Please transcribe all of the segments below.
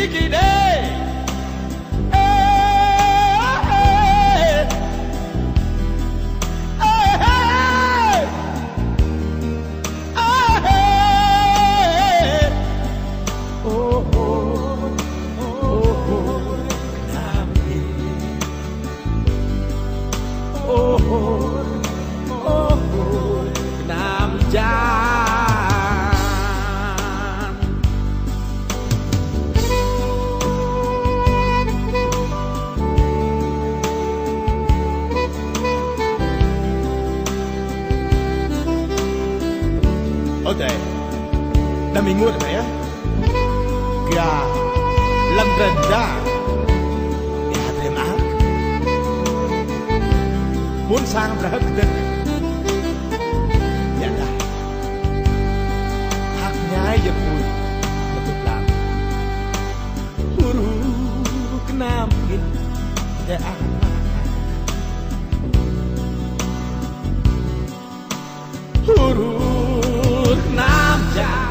kỳ đê dah minggu dah ya ga lam rendah lihat lemak pun sang berhak ya dah haknya ya pun betul lah huru kenamin ya huru kenam jam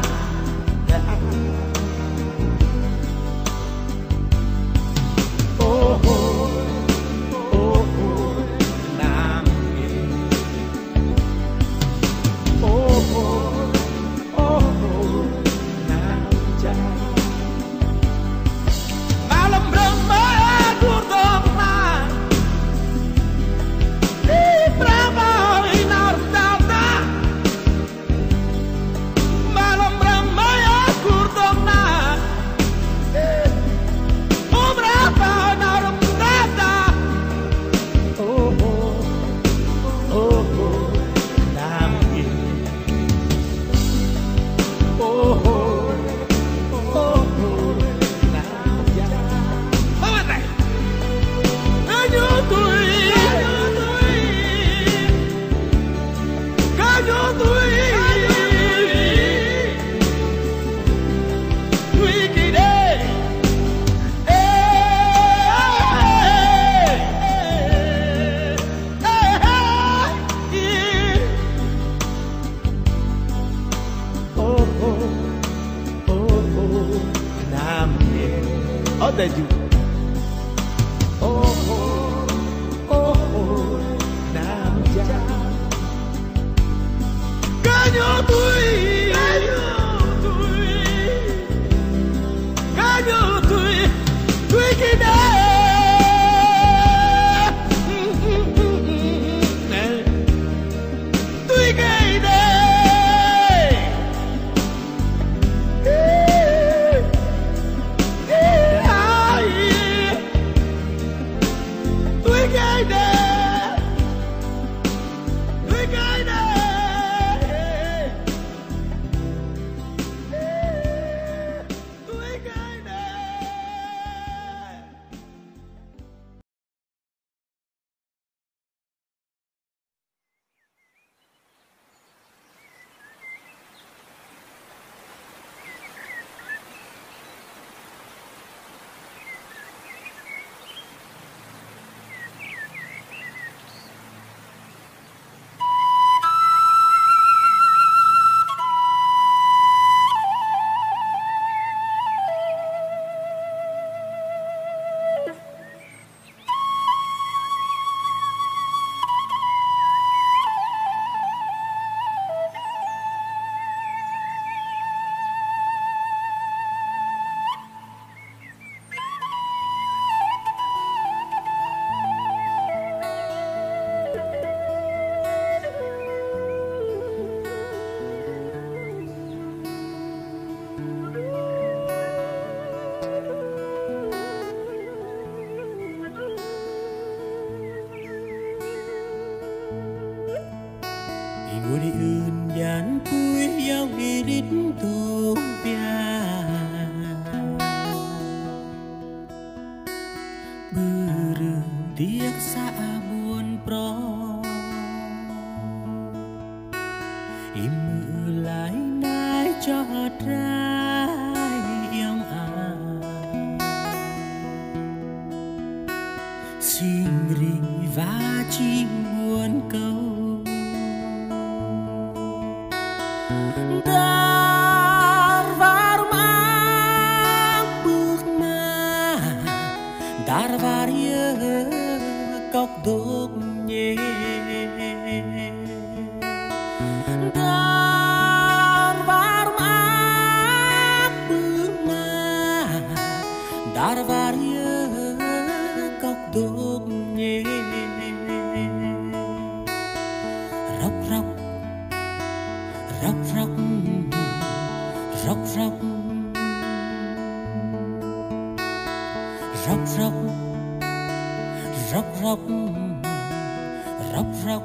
Taju nam ja kanyo tui tui kida tui kida ngườiอื่นยันปุยยาวอีรินตูเปียบือรึเดียกสาบวนปรออิมือหลายนายจอดร้ายยังอาสิ่งริวาจิงวนเก่าDar varmang bước mà dar varie góc đốt nhẹ róc róc róc róc róc róc róc róc róc róc róc róc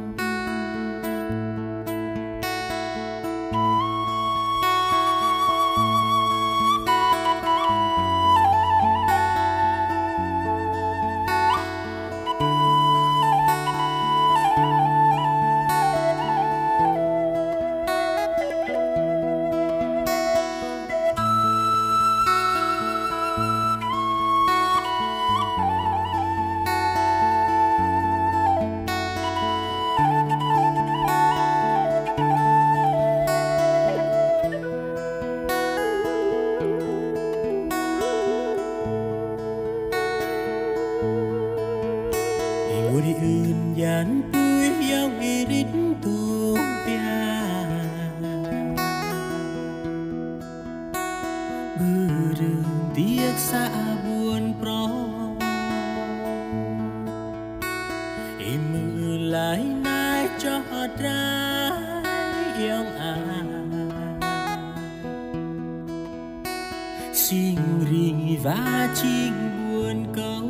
Uri ươn dàn tươi yang irit tu pia bư rừng tiếc xa buồn pro im mưa lại nai cho trái yêu xin ri và chinh buồn câu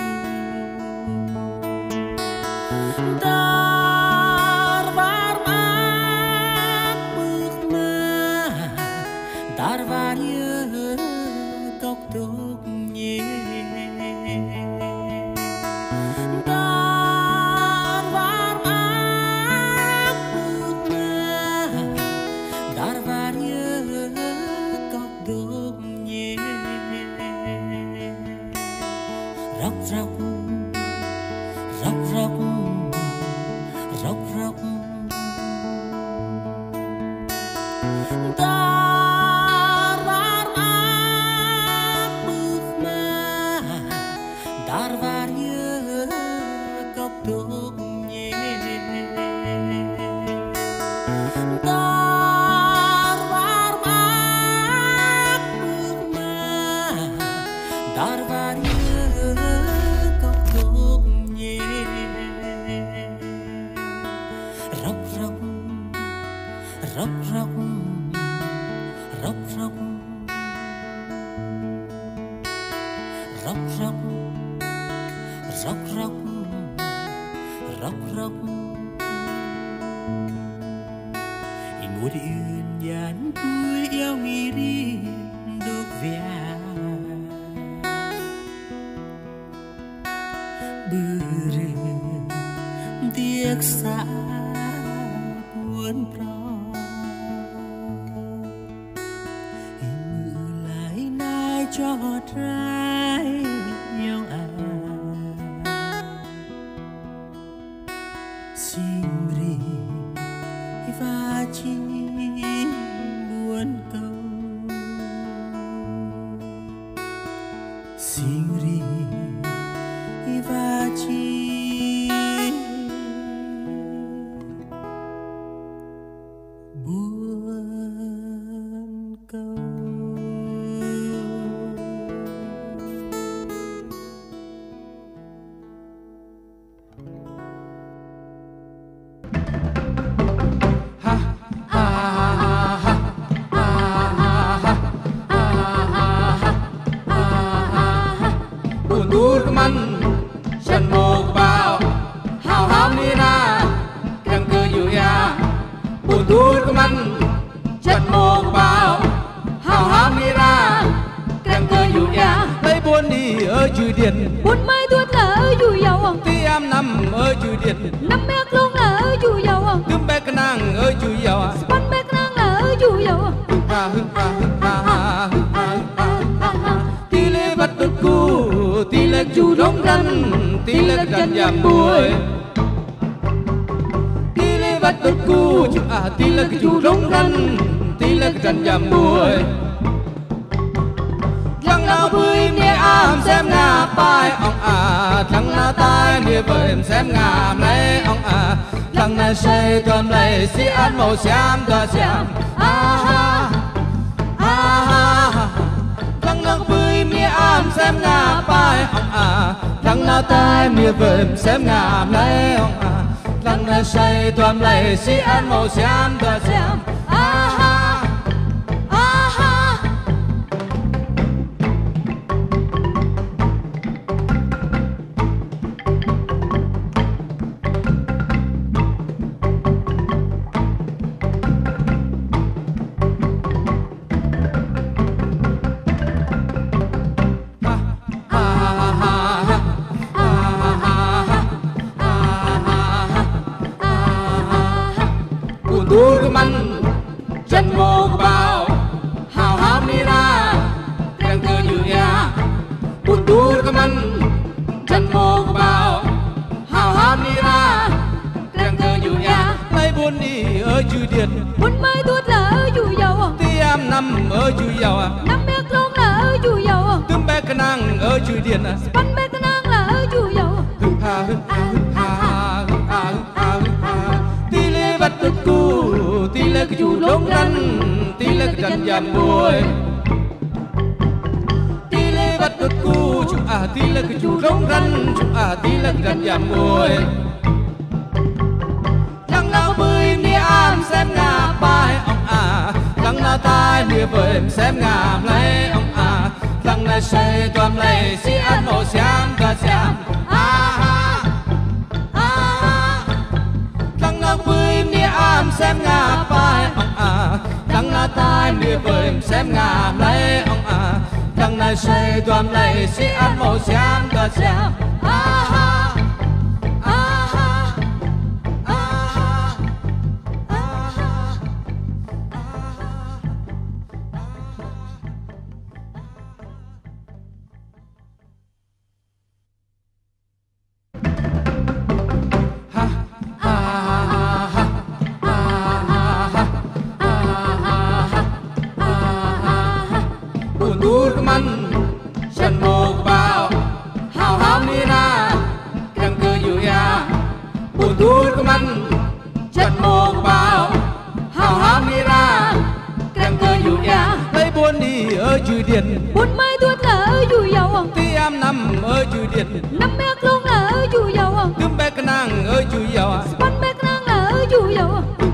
dar var mak bước ma dar var nhớ góc đốt nhẹ dar var mak bước ma dar var nhớ góc đốt nhẹ róc róc róc róc róc róc dar var mak bước ma dar var nhớ góc đốt nhẹ dar var mak bước ma dar var nhớ góc đốt nhẹ róc róc róc róc róc róc róc róc róc róc róc róc i ngồi đi ươn dàn cuối yêu nghĩ đi được về bư rừng tiếc xa buồn pro mưa lại nai cho trái yêu xin ri và chinh buồn câu xin ri và chinh buồn câu buồn đuôi của mình chân một bao hào hám đi na càng cơ dù ya buồn đuôi của mình chân một bao hào hám đi na càng cơ dù ya lấy buồn đi ở chùi điện buồn mai tuốt là ở dù giàu ti am nằm ở chùi điện năm bét luôn là ở dù giàu tương bé cái nàng ở chùi giàu bắn bét năng là ở dù giàu hưng ha hưng ha hưng ha hưng ha ti lê bắt đốt cu ti lê chu đống răn ti lê răn giảm buổi ti lê bắt đốt cu ti lê chu đống răn ti lê răn giảm buổi thằng nào vui nia am xem ngà pai ông thằng nào tai nia vợ em xem ngà lấy ông thằng này say cơm lấy xí ăn màu xám cờ xám thằng nào vui nia am xem ngà bài ông thằng na tai mía vườn xem ngà lấy ông thằng na say toàn lấy si ăn màu xám ta xem Dur man chân mô bao hào hám đi ra đang cơ dự ya dur man chân mô bao hào hám đi ra đang cơ dự ya lấy buồn đi ở chư điện buồn mai tuốt là ở dù dầu tiêm năm ở chư dầu năm bét lông là ở dù dầu tương bé cái năng ở chư điện bắn bét năng là ở dù dầu hưng ha tí lê bắt được cu tí lê cái chú lông rắn tí lê cái chân giảm bùi tí lê bắt được cu chú tí lê cái chú lông rắn chú tí lê cái chân giảm bùi thằng nào bơi đi ăn xem ngà bài ông thằng nào tai đi bơi xem ngà lấy ông thằng này say toàn lấy si ăn màu xám cả xám thằng nào bơi đi ăn xem ngà bài ông thằng nào tai đi bơi xem ngà lấy ông thằng này say toàn lấy si ăn màu xám cả xám Dur man chân mô bao hào hám đi ra đang cơ dự ya dur man chân mô bao hào hám đi ra đang cơ dự ya lấy buồn đi ở chư điện buồn mai tuốt là ở dù dầu tiêm năm ở chư điện năm bét lông là ở dù dầu tương bé cái năng ở chư dầu bắn bét năng là ở dù dầu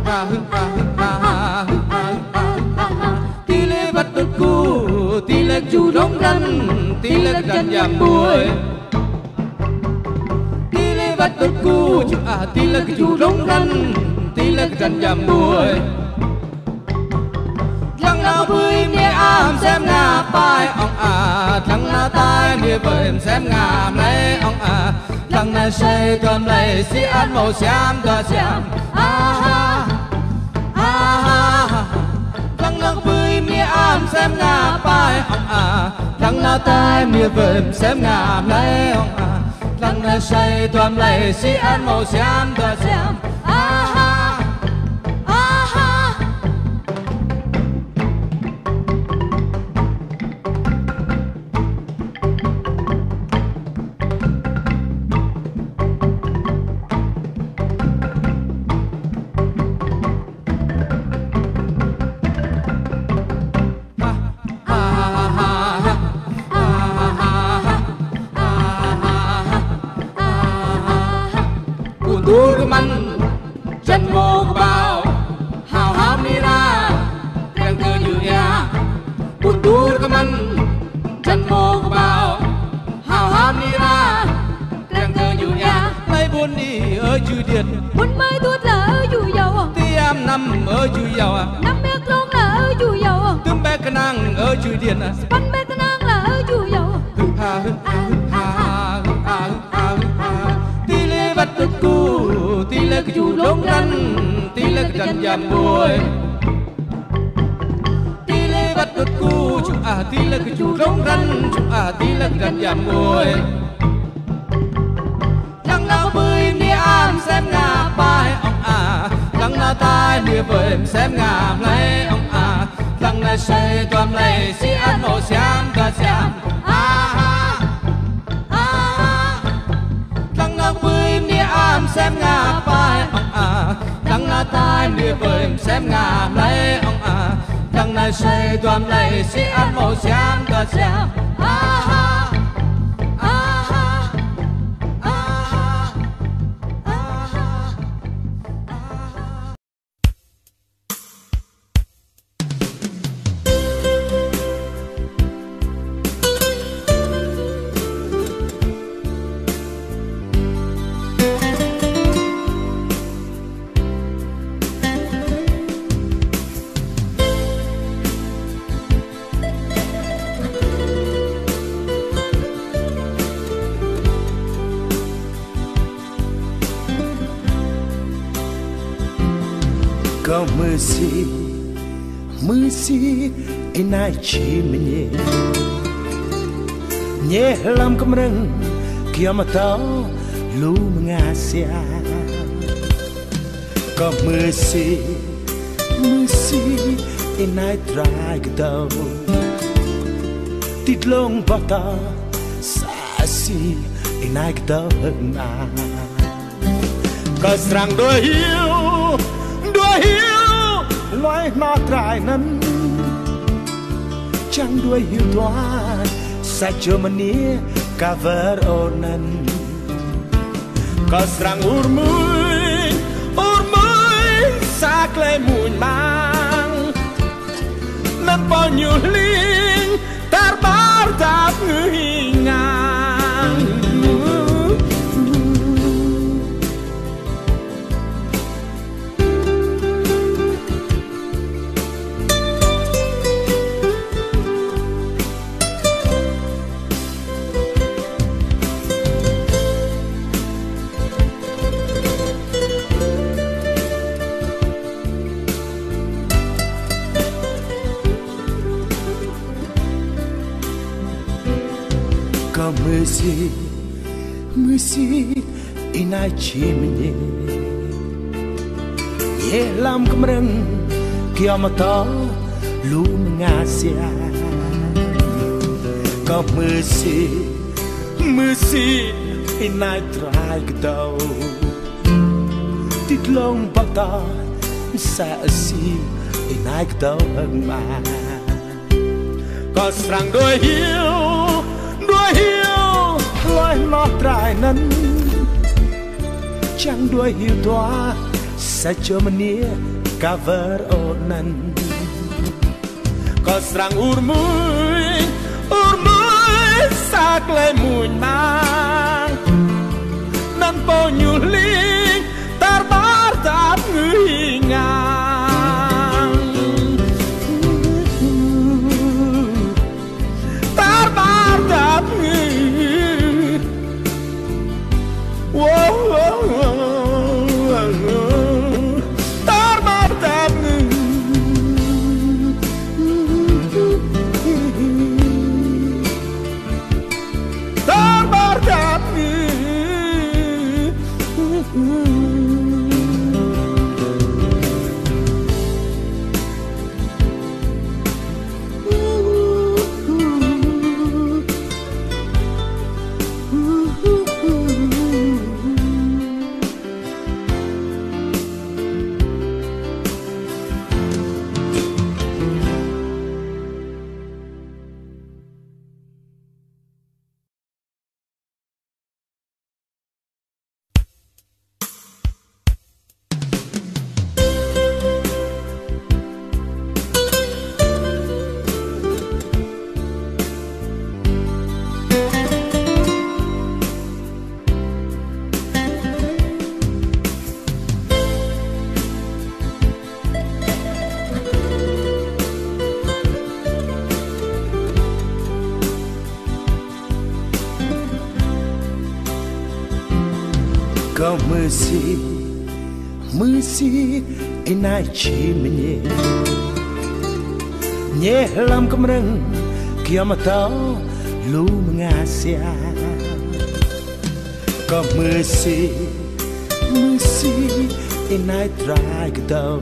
tí lê bắt được cu tí lê chú lông rắn tí lê cái chân giảm bùi tí lê bắt được cu tí lê cái chú lông rắn tí lê cái chân giảm bùi thằng nào bơi đi ăn xem ngà bài ông thằng nào tai đi bơi xem ngà lấy ông thằng này say toàn lấy si ăn màu xám ta xám thằng nào bơi đi ăn xem ngà bài ông thằng nào tai đi bơi xem ngà lấy ông thằng này say toàn lấy si ăn màu xám ta xám dur man chân mô bao hào hám đi ra đang cơ dự ya dur man chân mô bao hào hám đi ra đang cơ dự ya lấy buồn đi ở chư điện buồn mai tuốt là ở dù dầu tiêm năm ở chư dầu năm bét lông là ở dù dầu tương bé cái năng ở chư điện bắn bét năng là ở dù dầu tí lê bắt được cu tí lê cái chú lông rắn tí lê cái chân giảm bùi tí lê bắt được cu tí lê cái chú lông rắn tí lê cái chân giảm bùi thằng nào bơi đi ăn xem ngà bài ông thằng nào tai đi bơi xem ngà lấy ông thằng này say toàn lấy si ăn màu xám cả xám thằng nào bơi đi ăn xem ngà bài ông thằng nào tai đi bơi xem ngà lấy ông thằng này say toàn lấy si ăn màu xám cả xám có mưa si in ai chỉ mình nhẹ làm cầm răng kia mà tao lu ngã xia có mưa si in ai trai cái tao tít lông bao ta xa xì in ai cái tao hơn à có rằng đôi hiu loài nó trai nắn chẳng đuôi hiu toan sa cho mania cover onan có rằng urmui sa clay mùi mang nên bao nhiêu linh tar bar tap người ngang có mưa si in ai chỉ mình nhẹ làm cầm răng kia mà to lu ngã xia có mưa si in ai trai cái tàu tít lông bao ta xa xì in ai cái tàu hơn mà có rằng đôi hiu loài nó trai nắn chẳng đuôi hiu toa sa cho mania cover onan có rằng urmui sa clay mùi mang nan bao nhiêu linh tar bar tap người ngang tar bar tap người tar bar tap người tar bar tap người có mưa si in ai chỉ mình nhẹ làm cầm răng kia mà tao lu ngã xia có mưa si in ai trai cái tao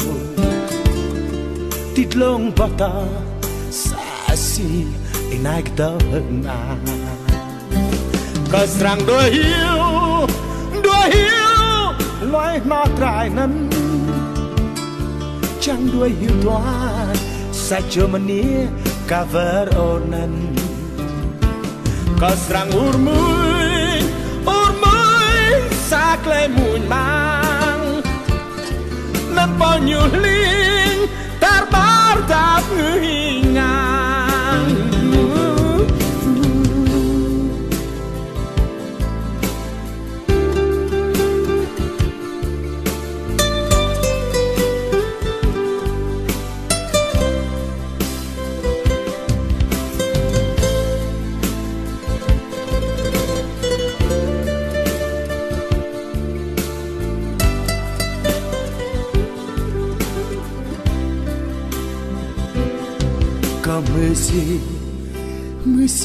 tít lông bao ta xa xì in ai cái tao hơn à có rằng đôi hiu loài nó trai nắn chẳng đuôi hiu toan sa cho mania cover onan có rằng urmui sa clay mùi mang nên bao nhiêu linh tar bar tap người ngang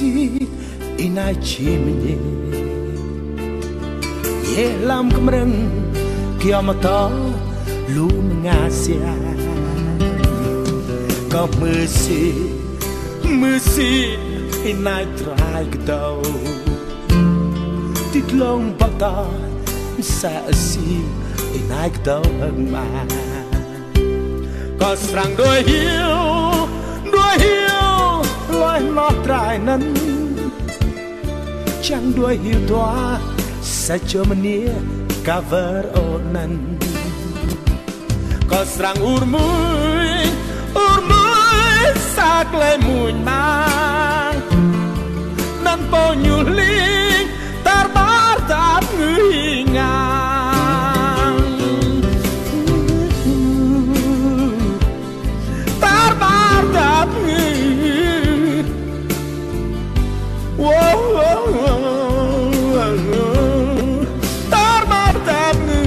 si inai chi mnie ye lam kemreng kiamata lu mengasia kau mesti inai trai ketau tít lông bạc ta sa si inai ketau ma có sang đôi hiu loài lót trai năn chẳng đuôi hiu toa sa cho mania cover onan có sang urmui sak le mui mang nan po nyuling tarbar tap ngui ngang tarbar tap ngui tarbar tap ngui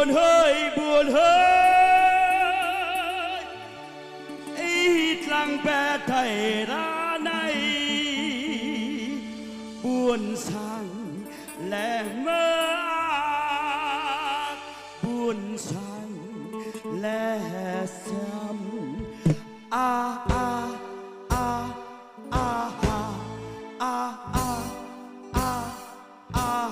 buồn hơi ít lăng bé thầy ra này buồn sang lẻ mơ buồn sang lẻ xăm a a a a a a a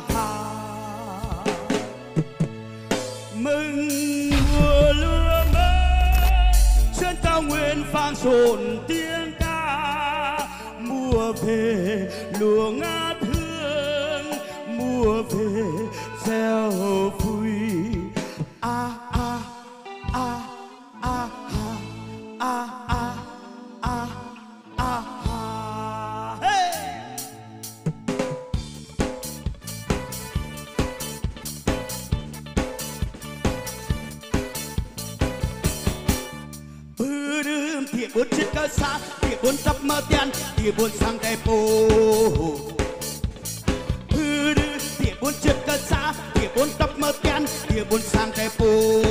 mừng mùa lúa mới trên cao nguyên vang dồn tiếng ca mùa về lúa ngát hương mùa về gieo vui a a a a a a a a hey tiệm buôn trên cơ xa tiệm buôn tập mơ tiền tiệm buôn sang đẹp bồ tiệm buôn trên cơ xa tiệm buôn tập mơ tiền tiệm buôn sang đẹp bồ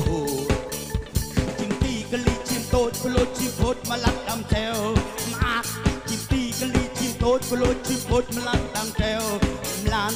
chim ti cái ly chim tốt cái lô chim phốt mà lắc đam theo mà chim ti cái ly chim tốt cái lô chim phốt mà lắc đam theo lan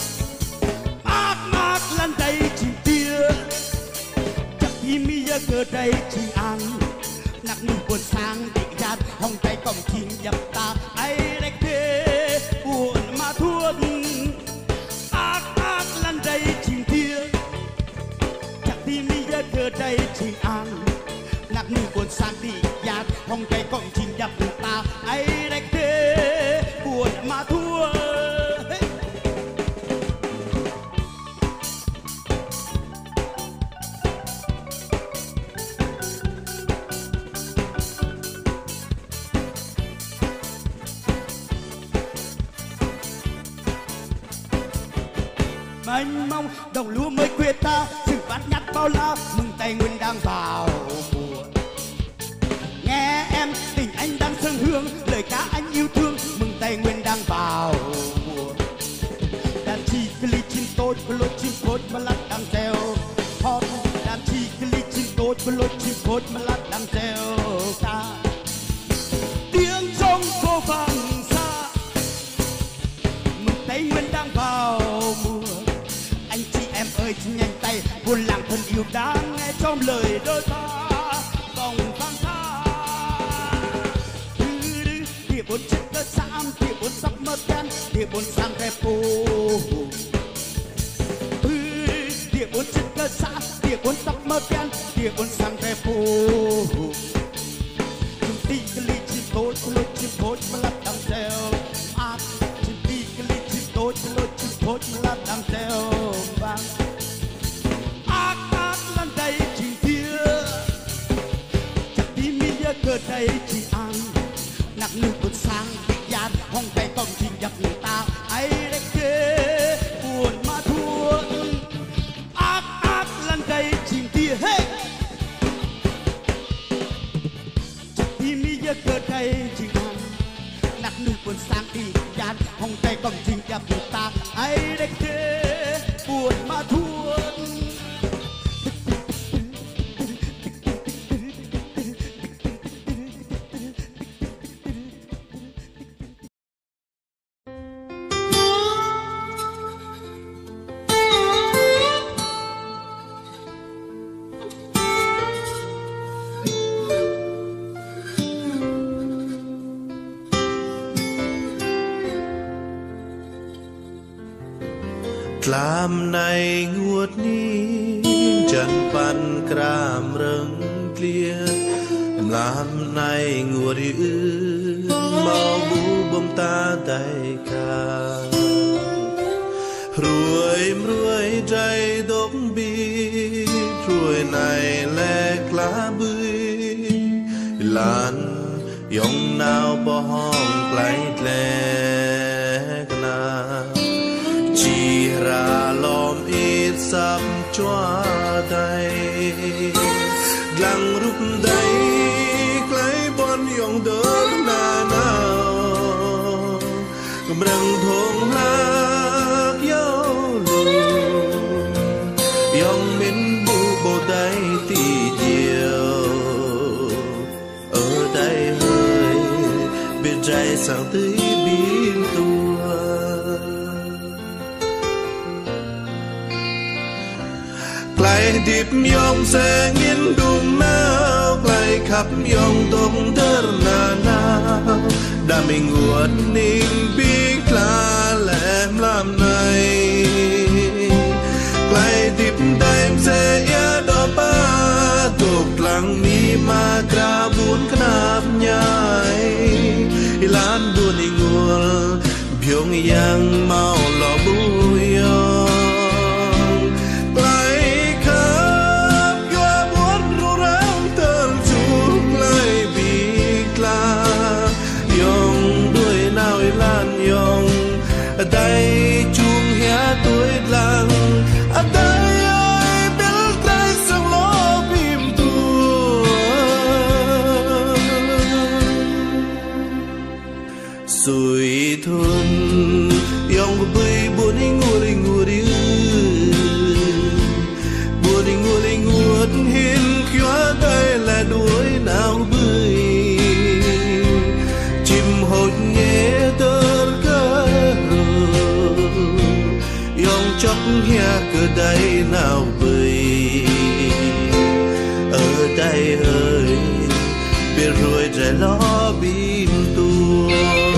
mát lan đây chim tia chắc thì mi giờ cơ đây chỉ ăn nặc nụ buồn sang định nhạt hồng tay còng chim nhập ta ấy đẹp thế buồn mà thuốc ác lăn đây chim tia chắc thì mi giờ cơ đây chỉ ăn nặc nụ buồn sang định nhạt hồng tay còng chim nhập ta ấy đẹp thế buồn mà thuốc anh mong đồng lúa mới quê ta rừng bát nhát bao la mừng Tây Nguyên đang vào mùa nghe em tình anh đang dâng hương lời ca anh yêu thương mừng Tây Nguyên đang vào mùa đàn chi cái ly chim tốt cái lối chim phốt mà lắc đang reo hót đàn chi cái ly chim tốt cái lối chim phốt mà lắc đang reo ca tiếng trong vô vàng xa mừng Tây Nguyên đang vào mùa anh chị em ơi xin nhanh tay buồn làng thân yêu đang nghe trong lời đôi ta vòng vang xa địa bốn chất cơ sam địa bốn sắp mơ đen địa bốn sang đẹp bồ địa bốn chất cơ sam địa bốn sắp mơ đen địa bốn sang đẹp bồ chim ti cái ly chim tốt cái lối chim phốt mà lắc đằng reo chim ti cái ly chim tốt cái lối chim phốt mà lắc đằng reo ác lan đây chim tia chắc đi mi giờ cơ đây chỉ ăn nặc nụ buồn sang bị nhạt hong tay còng chim nhập người ta ấy đẹp thế buồn mà thuốc ác lan đây chim tia hey chắc đi mi giờ cơ đây chỉ ăn nặc nụ buồn sang bị nhạt hong tay còng chim nhập người ta ấy đẹp thế buồn mà thuốc làm này nguột ní chân pan kram rừng clear làm này nguột ư mau bu bom ta tay ca ruồi trái đốm bi ruồi này lẹ lá bưởi lan yong nào bỏ hong play lẹ na chỉ ra lom ít sắp cho tay lăng rụp đầy lấy bon yong đỡ na nào rừng thôn lạc yêu lùi dòng mình bu bồ tay tì chiều ở đây hơi biết trái sáng tới biến tua lại điệp dòng sẽ nghiến đùm nào lại khắp dòng tông thơ nào đã mình uất ninh biết là lem làm này lại điệp đêm sẽ ia đỏ ba thuộc lăng mi mà ra buồn khắp nhai lan buồn đi nguồn biếng yang mau lò bùi đây chung hé tuổi lặng ở đây ơi biết tay sông ló bìm tua sủi thôn yong bơi buồn đi ngồi buồn đi ngồi hiên khóa đây là đuổi nào bơi chim hột nhẹ chóc hea cơ đây nào bơi ở đây ơi biết rồi trái lo bìm tuông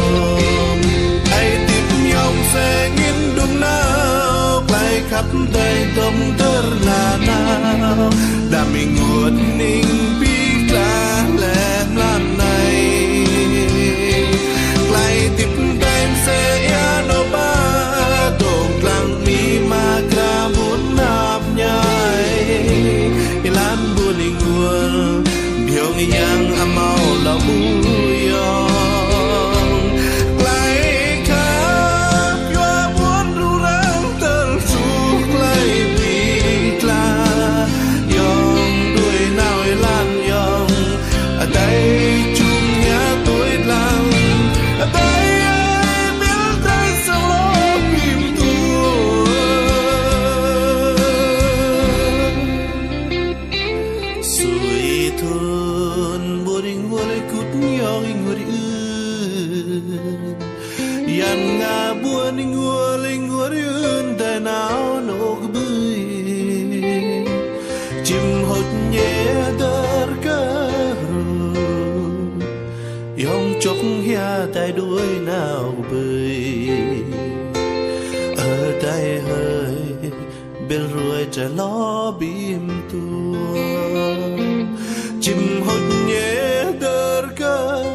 ai tiếp nhau sẽ nghiến đùm nào lại khắp đây tông thơ nào đã mình nguồn ninh biết là lem làm này lại tiếp đêm sẽ ia nô ba tông lăng mi mà ra muốn nạp nhai lan buồn đi nguồn biếng yang amau là bùi yong lại khắp qua buồn ru răng tơ suốt lại biết là yong đuôi nào lan yong ở đây chung nhà tôi lăng ở đây yan nga buồn ngua riêng tại nào nô bơi chim hột nhẹ đỡ cơ yong chốc hea tại đuôi nào bơi ở đây hơi bên ruồi trái lo bìm tua chim hột nhẹ đỡ cơ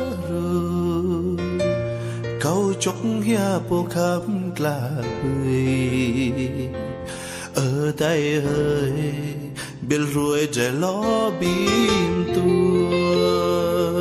câu chốc hea po khắp là bơi ở đây hơi bên ruồi trái lo bìm tua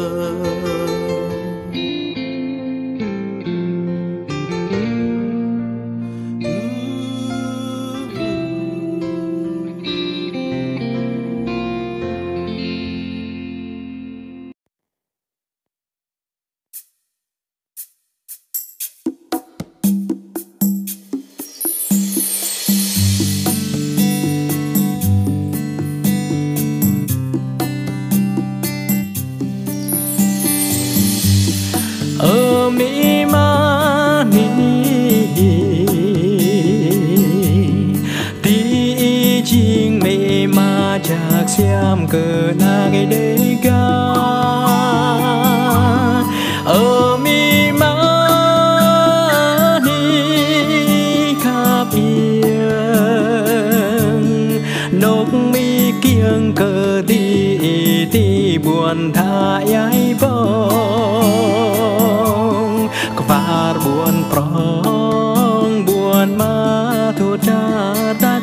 xem cờ na ngày đêm ca ở mi má ni khắp yên nốc mi kiêng cờ ti buồn tha ai bông và buồn prong buồn ma thu cha tác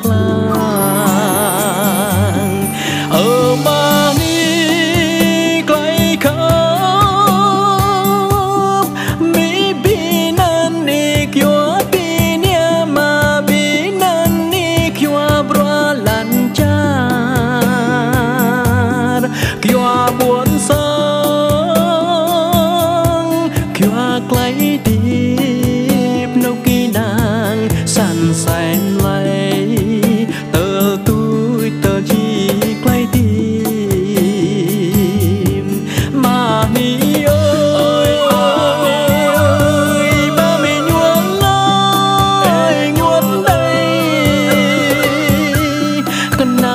lang ở mà ni clay khóc mi binan ni kyo pinia mà binan ni kyo bra lan char kyo buồn sông kyo clay đi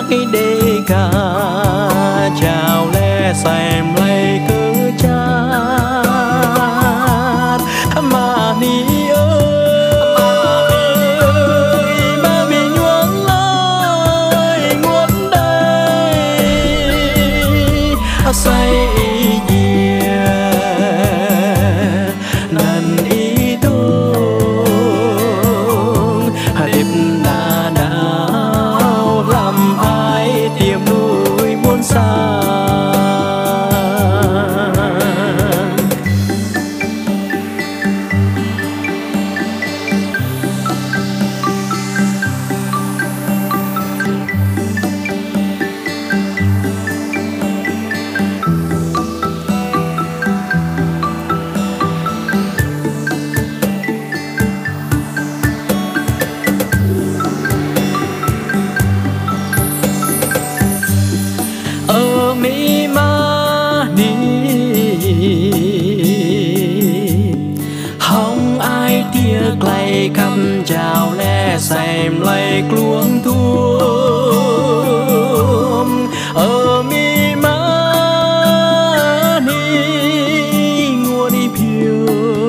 cái đê ca chào lẽ xem lấy cứ chát mà ni ơi ba bị nhuốm ơi nguồn đây say căm chào lẽ xem lấy luống thuông ở mi má ni ngua đi phiêu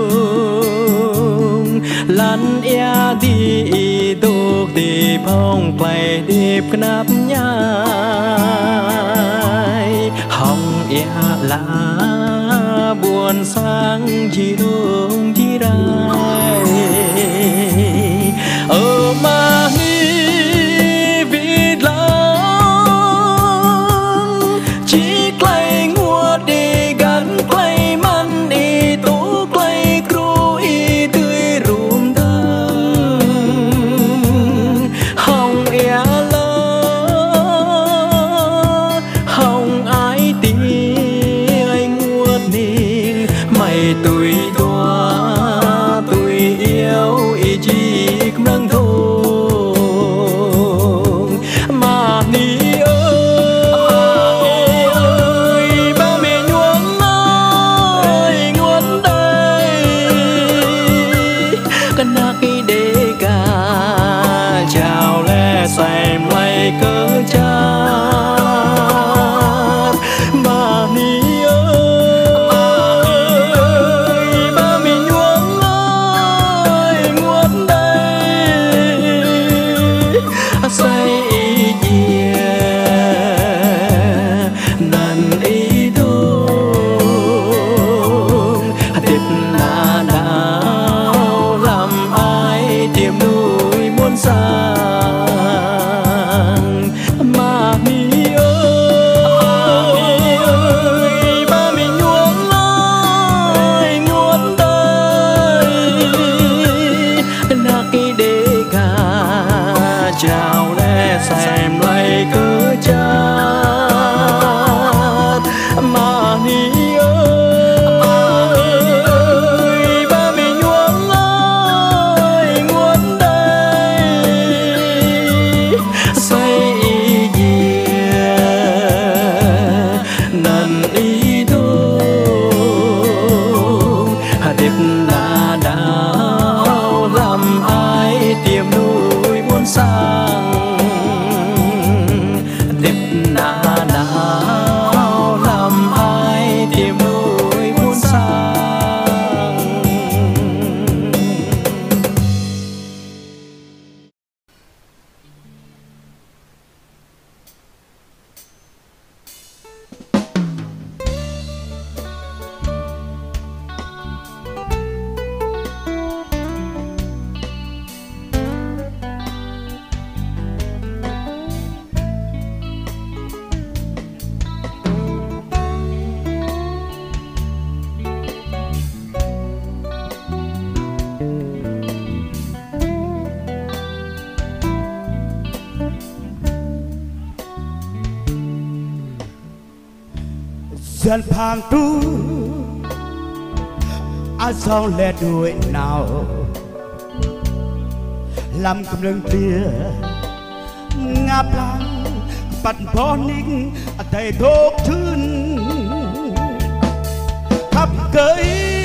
lăn ea đi đục đi phong play điệp nắp nhai hồng ea lá buồn sáng chỉ đường chỉ rai ở mà ni vì lắm chỉ clay ngua đi gắn clay man đi tú clay cru y tươi rùm thơm hồng ea lơ hồng ai tí anh ngua đi mày tuổi đoa tuổi yêu ý chí nâng thùng mà ni ơi ba mẹ nhuốm ơi nguồn đây cân nát cái đê ca chào lẽ xem lấy cớ chát mà ni chào lẽ xem lấy cứ chát mà ni ơi ba mẹ nhuốm ơi nguồn đây say dìa nần ý đô điệp đã đau làm ai tìm nuôi muốn sang điệp đã đau làm ai tìm nuôi muốn sang dân phang tu ai sao lẽ đuổi nào làm cầm lưng tia ngáp lăng bắt bó nính tay đốt thương khắp cây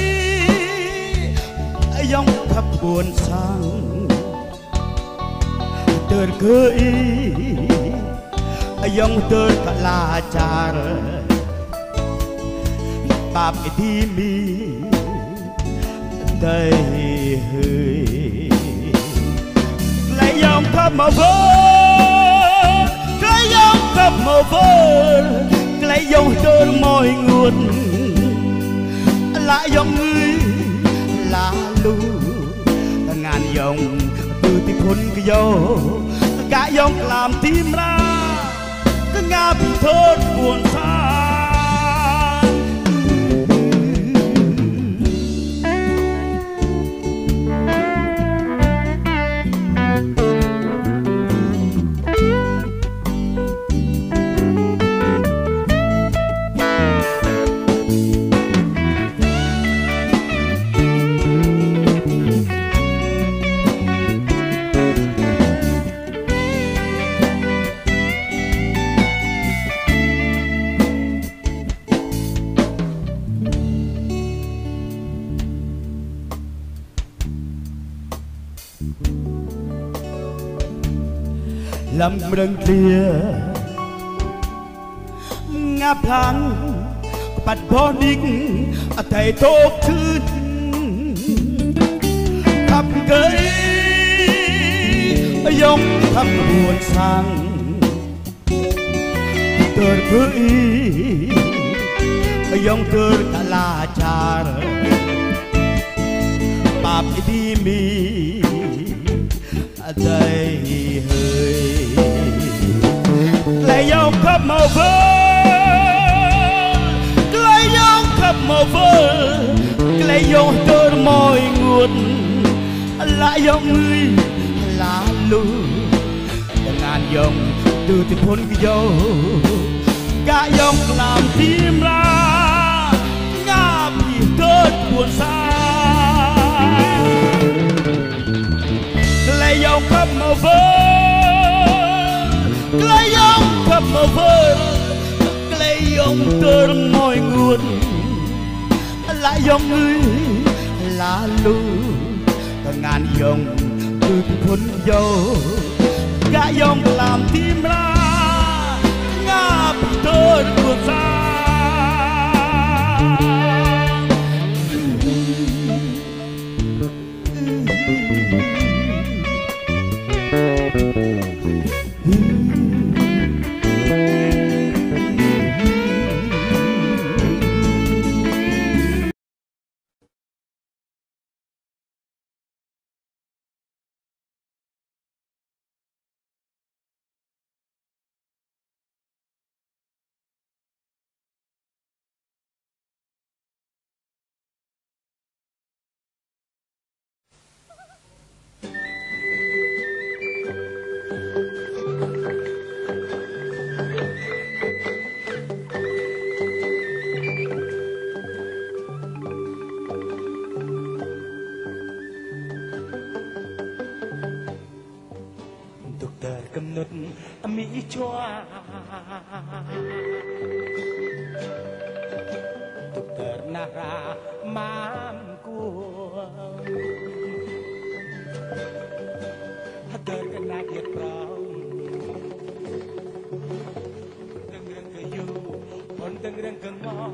dòng khắp buồn sang tờn cưới yang terkelajar bab di mi đây lại yang khắp mà vỡ lại yang khắp mà vỡ lại yang tơ mỏi nguồn lại yang người lá lu ngàn dòng từ tí phun cái dâu cả dòng làm tim ra cứ ngã bị thớt buồn xa lâm rừng kia ngáp lăng bắt bó đích thầy tốtขึ้นขับเกยยกทับบุญสั่งเกิดเพื่อยงเกิดตลาจารบาปดีมีđây hơi lại dòng khắp màu vỡ lại dòng khắp màu vỡ lại dòng tơ mỏi nguồn lại dòng người lá lu ngàn dòng từ từ phun cái dâu cả dòng làm tim ra ngáp gì tớt buồn xa lại dòng khắp màu vỡ lại dòng khắp màu vỡ lại dòng tơ mỏi nguồn lại dòng người lá lu ngàn dòng từ phun dâu cả dòng làm tim ra ngáp tơ buồn xaกำหนดมีชั่วตุกเติร์นารามามกัวถ้าเติร์กันนาเกียรติเราตั้งเรื่องก็อยู่คนตั้งเรื่องก็งอ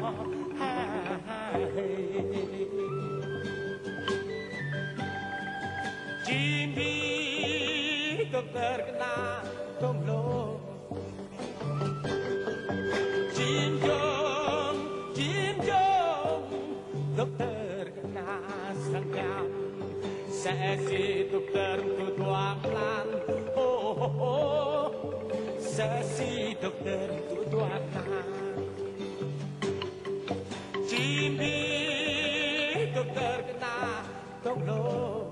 จีบีตุกเติร์กันนาต้มโลจีนยงdokter kena sengkam sesi dokter tutuang lan oh sesi dokter tutuang lan jimbi dokter kena tong lo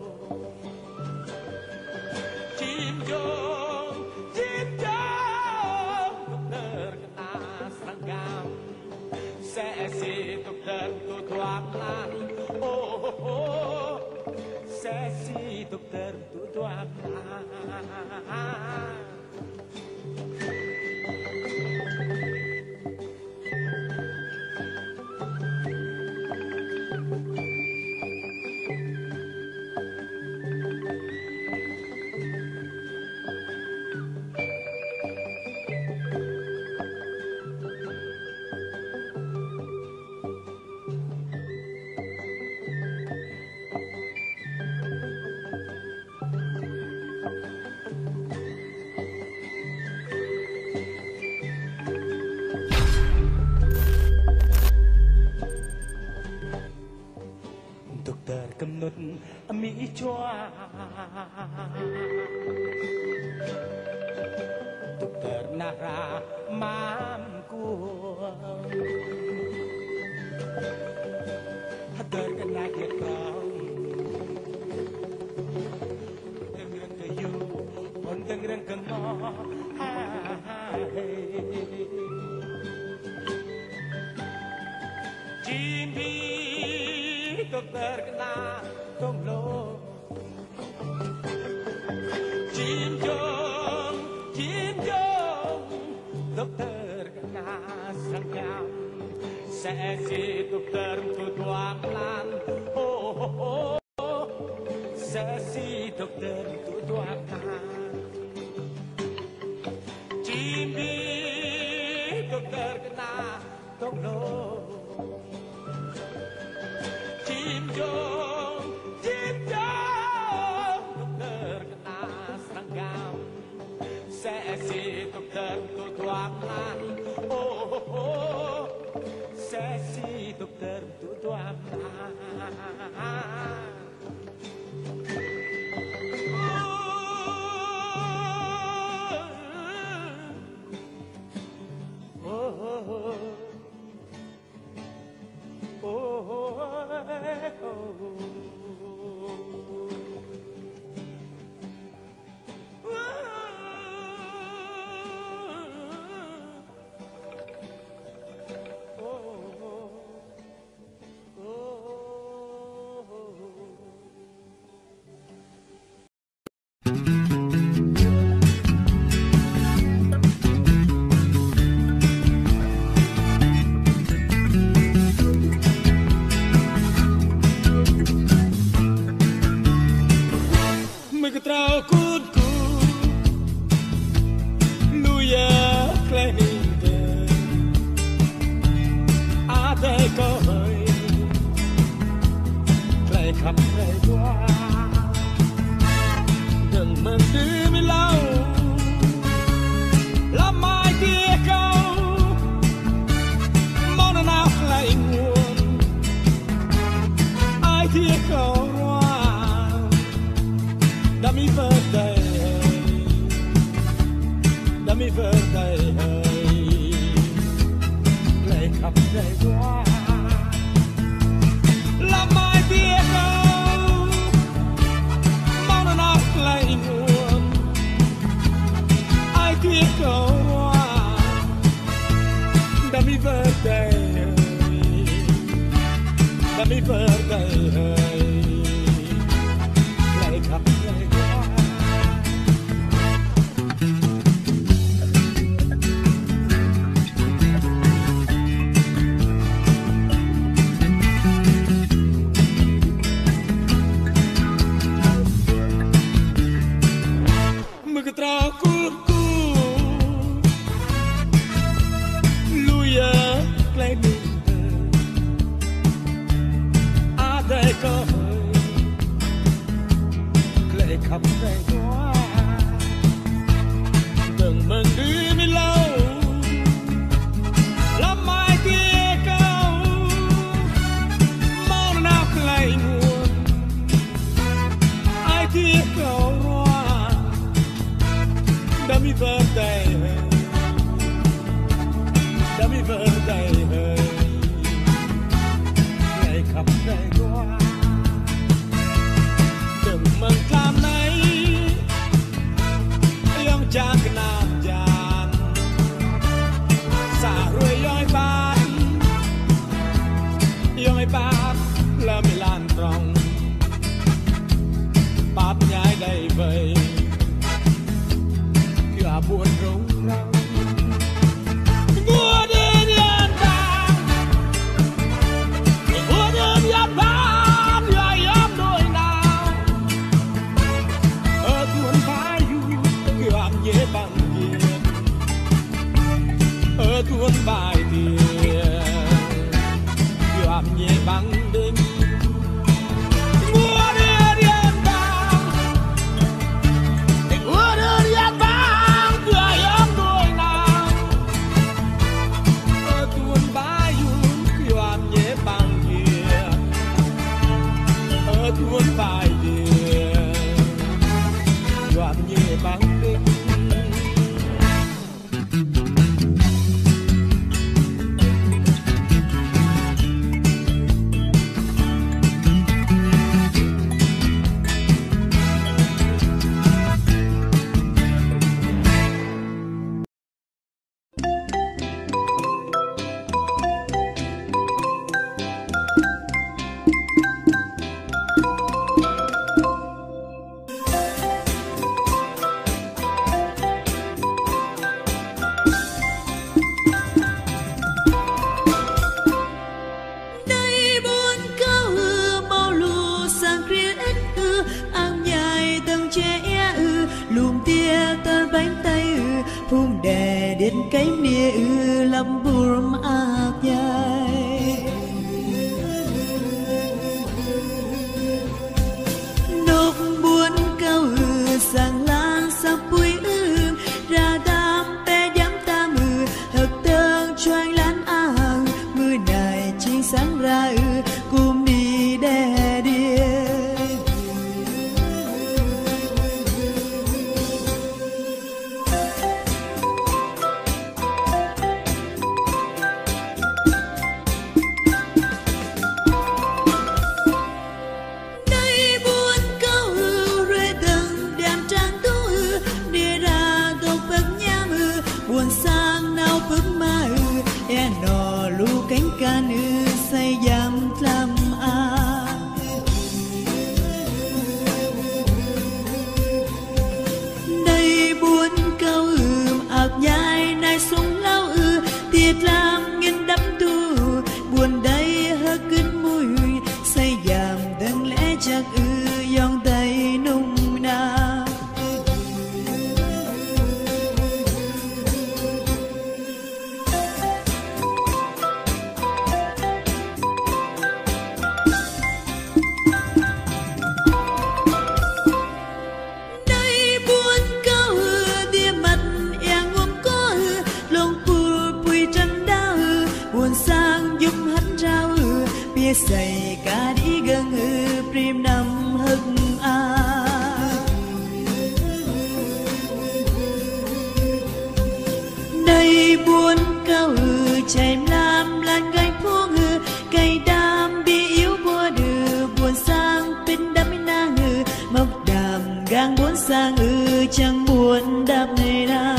jim jong dokter kena sengkam sesi dokter tutuang lan oh sesi dokter tutuang lan na ra mamku terkena getong dengan kayu pun dengan kena Jimbi terkena tonglo dokter kena sangkam sesi dokter tutuang lan sesi dokter tutuang lan Jimbi dokter kena tonglo Jimjong dokter kena sangkam sesi dokter tutuang lan sesi dokter tutuang lan đến cái nia lâm buồn ác dài nộp buồn cao sang lang sang bụi ra đam pe dám ta mừ hợp tương choang lán ang mưa này chính sáng ra cùng đi đè đìa cánh ca nữ say dám làm đây buồn cao ạc nhai nai súng lao tiệt làm nghiên đắm tu buồn đây hơ kín mùi say dám đừng lẽ chắc dòng tay nung na say cả đi gần prim năm hức đây buồn cao chạy làm lan gai phuông cây đam bị yếu bùa đưa buồn sang pin đam na mọc đàm gang buồn sang chẳng buồn đạp này na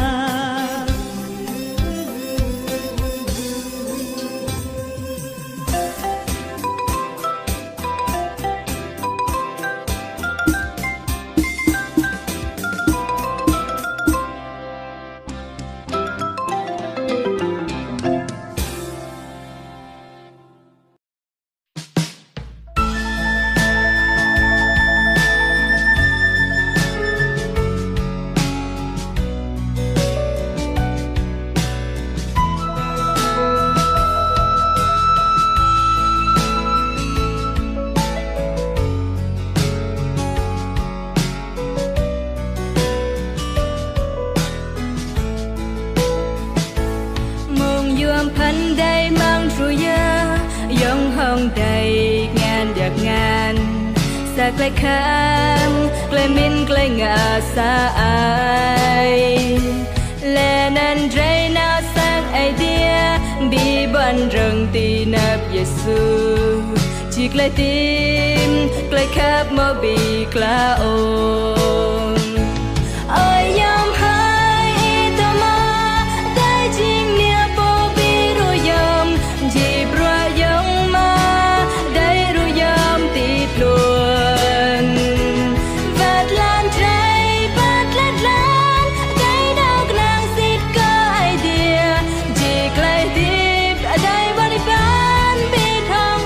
xa clay khang clay min clay ngã xa ai lệ nên rây nào sang ai dia bị bận rừng tì nạp Giêsu chỉ clay tim clay khắp mơ bị clay ôm ơi yam hai ta ma tay chinh nia po bi ru yam chỉ bra yam ma đây ru yam tít luôn vạt lan trái vạt lan lan đây đâu nàng xịt cơ ai dia chỉ clay tiếp đây bani ban bị thong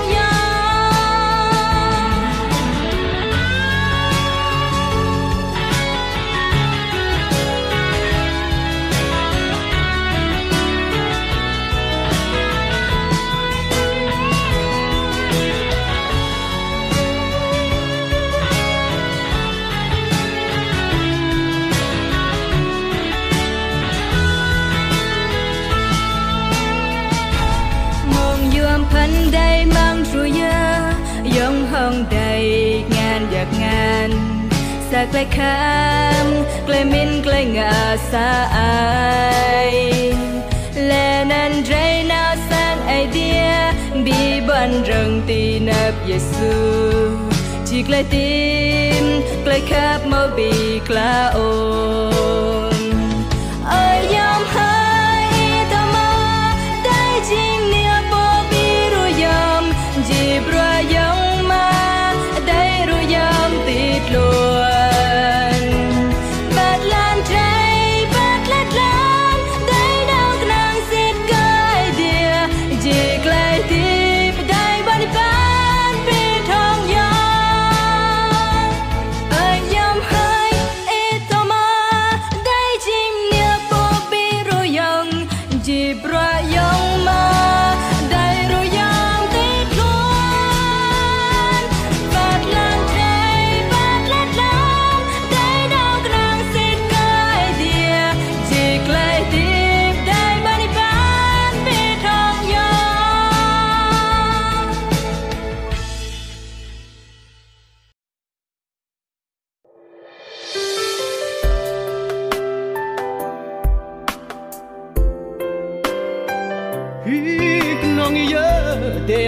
phần đầy mang rùi nhớ giống hồng đầy ngàn giặc ngàn xa clay kham clay min clay ngã xa ai lệ nên rây nào sang ai dia bị bận rừng tì nạp Giêsu chỉ clay tim clay khắp mơ bị clay ôm ơi yam hai ta ma đây chính nia chỉ bra yam ma đây ru yam tít luôn bát lan trái bát lan lan đây đâu nàng xịt cái dia chỉ clay tiếp đây bani ban bị thong yam ơi yam hai etoma đây จีบระยองมาได้รู้ยังติดล้วนบาดลางใจบาดลัดลางได้ดาวกลางสิทธิ์กายเดียจีไกลตีบได้บานิบานปีทองยองน้องเยอะเดีย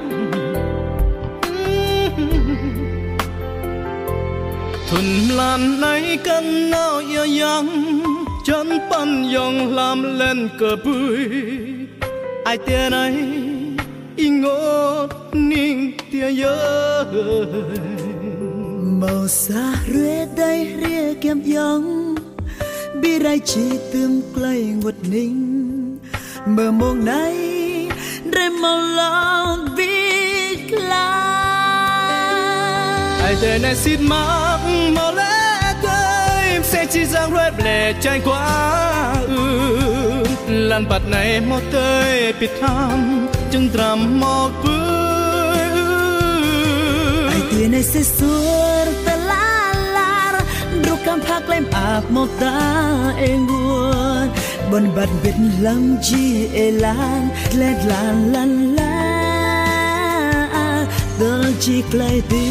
ทุนลำในกันเนาเยอะยังจนปันยองลำเล่นเกือบปุยไอเตียไหนอีงดนิ่งเตียเยอะเมาสาเรียได้เรียกเก็บยังบีไรชีตืมใกล้งดนิ่งเมื่อมองไหนได้มาลองบีกลาไอเตในสิทธิ์มากมาแล้วเต้เสียชีจังเร็ดเล่ใจกว่าลันปัดในหมดเตยปิดทำจึงตรำหมอกปืนไอเตียในเสสวนตะลาลาดูกำพักเล่มอาบหมดตาเองวนบนบัดเบ็ดลังจีเอลานเล็ดลานลันลาเดินจีไกลตี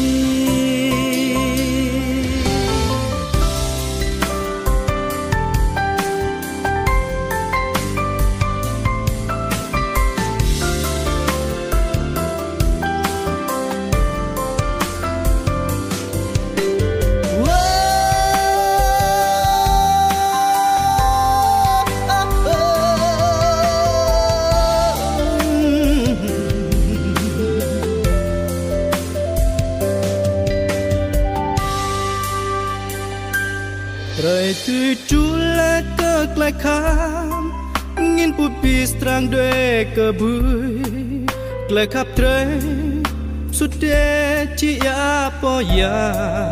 từ chú lẽ cơ lại khám nghiên bụi bì strang đuê cơ bụi lại khắp trời suốt đêm chỉ ya po ya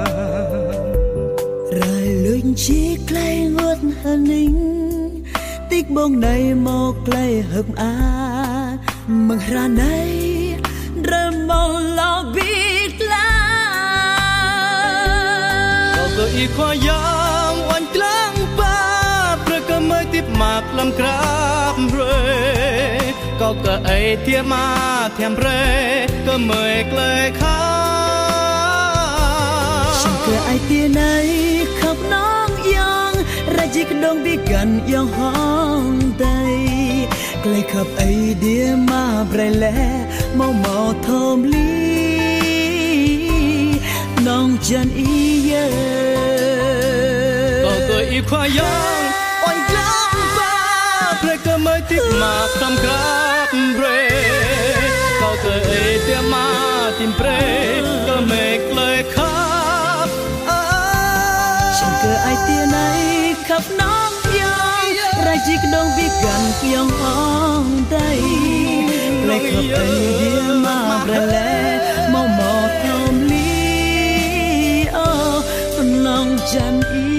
rải luyện chỉ clay ngót hân nính tích bông này mò clay hợp á mừng ra này rơi mong lo biết la cậu có ý khoa yam oan klang paประกำไม่ติดมากลำกราบเรก็ไอเทียมาเทียมเรก็เมยเกลยข้าฉันไอเตียไหนขับน้องยองราจิกดงบิกันยองห้องใดไกลขับไอเดียมาเบรแลมองมอทอมลีน้องจันอีเยก็อีควายองอ่อนกลางฟ้าเพลงก็ไม่ติดมาทำกราบเรก็เตียมาติมเปรก็ไม่เกลยครับฉันไอเตียไหนขับน้องยองราจิกดงบิกันยองห้องใดไกลขับไอเดียมาเบรแลมองมอทอมลีน้องจันอี